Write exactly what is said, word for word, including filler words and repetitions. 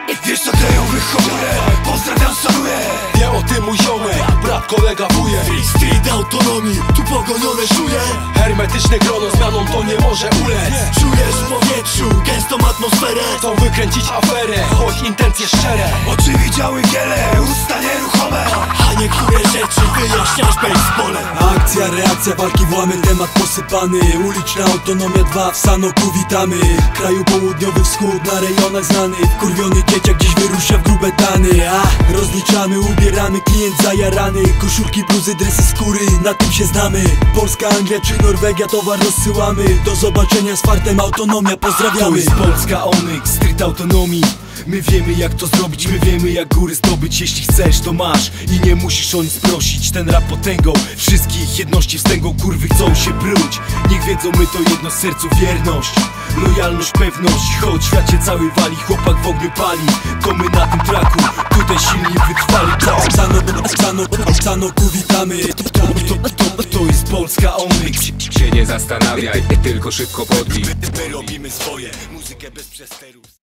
Wiesz co krajowych chmurę, pozdrawiam, szanuję. Wie o tym mój ziomek, brat, kolega, wujek. Street autonomii, tu pogonione czuję. Hermetyczne grono zmianą to nie może ulec. Czujesz w powietrzu gęstą atmosferę. Chcą wykręcić aferę, choć intencje szczere. Oczy widziały wiele, usta nieruchome, a niektóre rzeczy wyjaśniasz baseballem. Akcja, reakcja, walki, włamy, temat posypany. Uliczna autonomia dwa, w Sanoku witamy. Kraju południowy wschód, na rejonach znany. Wkurwiony dzieciak dziś wyrusza w grube tany. A, rozliczamy, ubieramy, klient zajarany. Koszulki, bluzy, dresy, skóry, na tym się znamy. Polska, Anglia czy Norwegia, towar rozsyłamy. Do zobaczenia z fartem, autonomia, pozdrawiamy. To jest Polska Onyx, street autonomii. My wiemy jak to zrobić, my wiemy jak góry zdobyć. Jeśli chcesz to masz i nie musisz o nic prosić. Ten rap potęgą, wszystkich jedności wstęgą. Kurwy chcą się pruć, niech wiedzą my to jedno, z sercu wierność, lojalność, pewność. Choć świat się cały wali, chłopak w ogniu pali. To my na tym traku, tutaj silni wytrwali. W Sanoku, w Sanoku, w Sanoku witamy. To, to, to, to jest Polska Onyx. Się nie zastanawiaj, tylko szybko podbij. My robimy swoje, muzykę bez przesteru.